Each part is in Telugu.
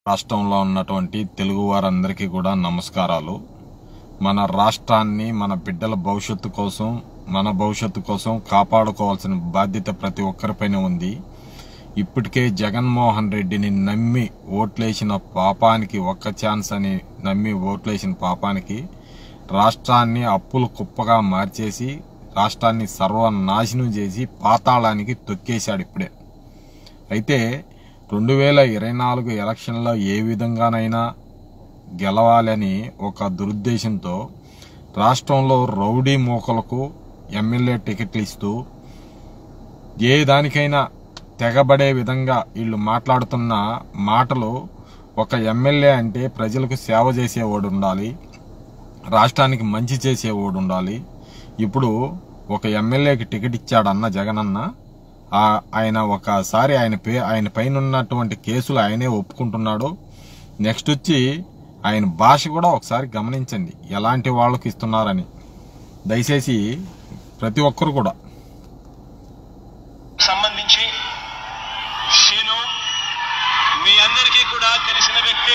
రాష్ట్రంలో ఉన్నటువంటి తెలుగు వారందరికీ కూడా నమస్కారాలు. మన రాష్ట్రాన్ని మన బిడ్డల భవిష్యత్తు కోసం, మన భవిష్యత్తు కోసం కాపాడుకోవాల్సిన బాధ్యత ప్రతి ఒక్కరిపైన ఉంది. ఇప్పటికే జగన్మోహన్ రెడ్డిని నమ్మి ఓట్లేసిన పాపానికి, ఒక్క ఛాన్స్ అని నమ్మి ఓట్లేసిన పాపానికి రాష్ట్రాన్ని అప్పుల కుప్పగా మార్చేసి రాష్ట్రాన్ని సర్వనాశనం చేసి పాతాళానికి తొక్కేశాడు ఇప్పుడే. అయితే 2024 ఎలక్షన్లో ఏ విధంగానైనా గెలవాలని ఒక దురుద్దేశంతో రాష్ట్రంలో రౌడీ మోకలకు ఎమ్మెల్యే టికెట్లు ఇస్తూ ఏ దానికైనా తెగబడే విధంగా వీళ్ళు మాట్లాడుతున్న మాటలు, ఒక ఎమ్మెల్యే అంటే ప్రజలకు సేవ చేసేవాడు ఉండాలి, రాష్ట్రానికి మంచి చేసేవాడు ఉండాలి. ఇప్పుడు ఒక ఎమ్మెల్యేకి టికెట్ ఇచ్చాడన్న జగనన్న, ఆయన ఒకసారి ఆయన పైన ఉన్నటువంటి కేసులు ఆయనే ఒప్పుకుంటున్నాడు. నెక్స్ట్ వచ్చి ఆయన భాష కూడా ఒకసారి గమనించండి, ఎలాంటి వాళ్ళకి ఇస్తున్నారని. దయచేసి ప్రతి ఒక్కరు కూడా సంబంధించి శీను మీ అందరికీ కూడా తెలిసిన వ్యక్తి.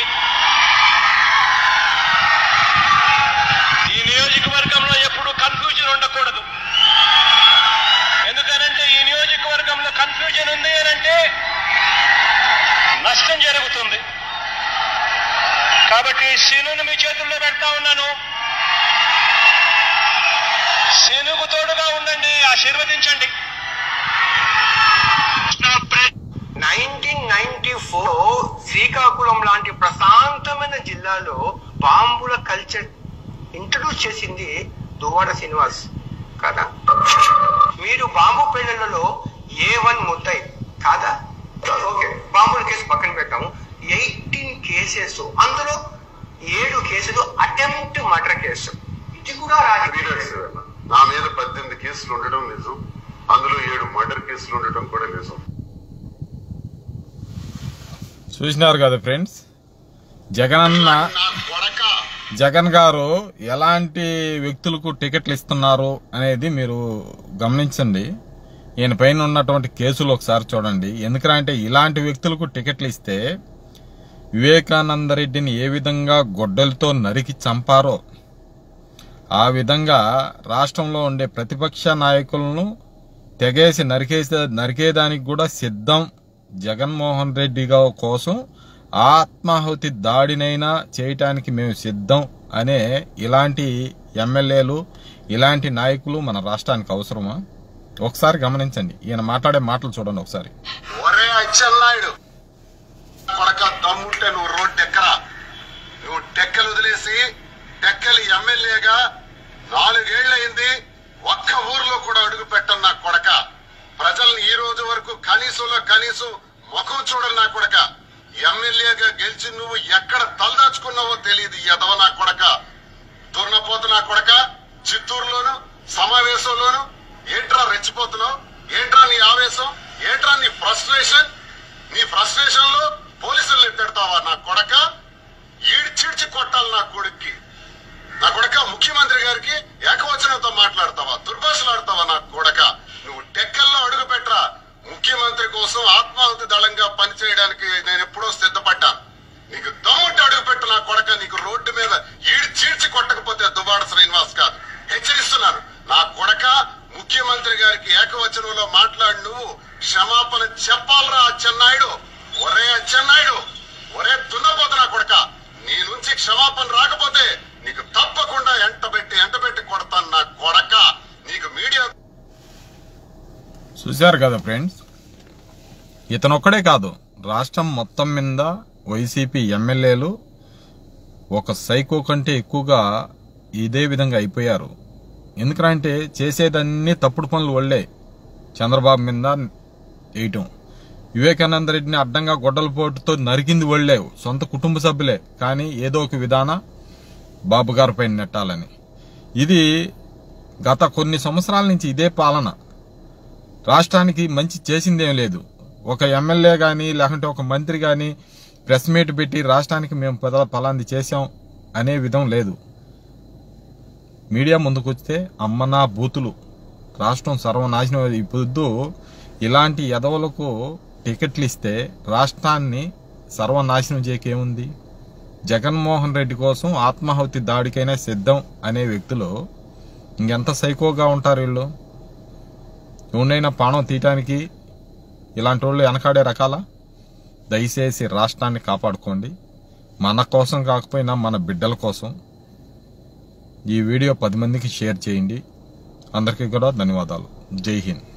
ఈ నియోజకవర్గంలో ఎప్పుడు కన్ఫ్యూజన్ ఉండకూడదు. ఎందుకనంటే ఈ నియోజకవర్గంలో కన్ఫ్యూజన్ ఉంది అనంటే నష్టం జరుగుతుంది. కాబట్టి శీనును మీ చేతుల్లో పెడతా ఉన్నాను. శీనుకు తోడుగా ఉండండి, ఆశీర్వదించండి. 1994 శ్రీకాకుళం లాంటి ప్రశాంతమైన జిల్లాలో బాంబుల కల్చర్ ఇంట్రడ్యూస్ చేసింది దువ్వాడ శ్రీనివాస్ కాదా? మీరు బాంబు పేలుళ్లలో A1 ముద్దాయి కాదా? ఓకే, బాంబుల కేసు పక్కన పెట్టాము. 18 కేసెస్, అందులో 7 కేసులు అటెంప్ట్ మర్డర్ కేసు. ఇది కూడా రాజకీయ. నా మీద 18 కేసులు ఉండడం నిజం, అందులో 7 మర్డర్ కేసులు ఉండటం కూడా నిజం. చూసినారు కదా ఫ్రెండ్స్, జగన్ గారు ఎలాంటి వ్యక్తులకు టికెట్లు ఇస్తున్నారు అనేది మీరు గమనించండి. ఈయన పైన ఉన్నటువంటి కేసులు ఒకసారి చూడండి. ఎందుకంటే ఇలాంటి వ్యక్తులకు టికెట్లు ఇస్తే వివేకానంద రెడ్డిని ఏ విధంగా గొడ్డలతో నరికి చంపారో ఆ విధంగా రాష్ట్రంలో ఉండే ప్రతిపక్ష నాయకులను తెగేసి నరికేదానికి కూడా సిద్ధం. జగన్మోహన్ రెడ్డి కోసం ఆత్మాహుతి దాడినైనా చేయటానికి మేము సిద్ధం అనే ఇలాంటి ఎమ్మెల్యేలు, ఇలాంటి నాయకులు మన రాష్ట్రానికి అవసరమా? ఒకసారి గమనించండి, ఈయన మాట్లాడే మాటలు చూడండి ఒకసారి. ఒరే అచ్చెన్నాయుడు కొడక, దమ్ముంటే నువ్వు రోడ్డు ఎక్కరా. నువ్వు టెక్కలు వదిలేసి టెక్కలి ఎమ్మెల్యేగా 4 ఏళ్లయింది, ఒక్క ఊర్లో కూడా అడుగు పెట్టను నా కొడక. ప్రజల్ని ఈ రోజు వరకు కనీసం ముఖం చూడరు నా కొడక. ఎమ్మెల్యేగా గెలిచి నువ్వు ఎక్కడ తలదాచుకున్నావో తెలియదు ఎదవ నా కొడక. దుర్నపోతు నా కొడక. చిత్తూరులోను సమావేశంలోను ఏంట్రా రెచ్చిపోతున్నావు? ఏంట్రా నీ ఆవేశం? ఏంట్రా నీ ఫ్రస్ట్రేషన్? నీ ఫ్రస్ట్రేషన్ లో పోలీసుల్ని పెడతావా నా కొడక? ఈడ్చిడ్చి కొట్టాలి నా కొడుక్కి. నా కొడక, ముఖ్యమంత్రి గారికి ఏకవచనంతో మాట్లాడతావా? దుర్భాషలాడతావా నా కొడక? నువ్వు టెక్కల్లో అడుగు పెట్టరా. ముఖ్యమంత్రి కోసం ఆత్మాహుతి దళంగా పనిచేయడానికి నేను ఎప్పుడో సిద్ధపడ్డాను. నీకు దమ్ముంటే అడుగు పెట్టు నా కొడక. నీకు రోడ్డు మీద చీడ్చి కొట్టకపోతే దువ్వాడ శ్రీనివాస్ కాదు, హెచ్చరిస్తున్నాను నా కొడక. ముఖ్యమంత్రి గారికి ఏకవచనంలో మాట్లాడి నువ్వు క్షమాపణ చెప్పాలరా అచ్చెన్నాయుడు. ఒరే అచ్చెన్నాయుడు, ఒరే దున్నపోతు నా కొడక, నీ నుంచి క్షమాపణ రాకపోతే నీకు తప్పకుండా ఎంటబెట్టి కొడతాను నా కొడక. నీకు మీడియా చూశారు కదా ఫ్రెండ్స్, ఇతనొక్కడే కాదు, రాష్ట్రం మొత్తం మీద వైసీపీ ఎమ్మెల్యేలు ఒక సైకో కంటే ఎక్కువగా ఇదే విధంగా అయిపోయారు. ఎందుకంటే చేసేదన్నీ తప్పుడు పనులు వల్లే. చంద్రబాబు మీద వేయటం, వివేకానంద రెడ్డిని అడ్డంగా గొడ్డల పోటుతో నరికింది వల్లే, సొంత కుటుంబ సభ్యులే. కానీ ఏదో ఒక విధాన బాబు గారి పైన నెట్టాలని. ఇది గత కొన్ని సంవత్సరాల నుంచి ఇదే పాలన. రాష్ట్రానికి మంచి చేసిందేం లేదు. ఒక ఎమ్మెల్యే గాని లేకుంటే ఒక మంత్రి గాని ప్రెస్ మీట్ పెట్టి రాష్ట్రానికి మేము పలాంది చేశాం అనే విధం లేదు. మీడియా ముందుకు వస్తే అమ్మనా బూతులు, రాష్ట్రం సర్వనాశనం. ఇప్పుడు ఇలాంటి ఎదవలకు టికెట్లు ఇస్తే రాష్ట్రాన్ని సర్వనాశనం చేయకేముంది? జగన్మోహన్ రెడ్డి కోసం ఆత్మాహుతి దాడికైనా సిద్ధం అనే వ్యక్తులు ఇంకెంత సైకోగా ఉంటారు వీళ్ళు? ఎవరినైనా ప్రాణం తీయటానికి ఇలాంటి వాళ్ళు వెనకాడే రకాల? దయచేసి రాష్ట్రాన్ని కాపాడుకోండి. మన కోసం కాకపోయినా మన బిడ్డల కోసం. ఈ వీడియో 10 మందికి షేర్ చేయండి. అందరికీ కూడా ధన్యవాదాలు. జై హింద్.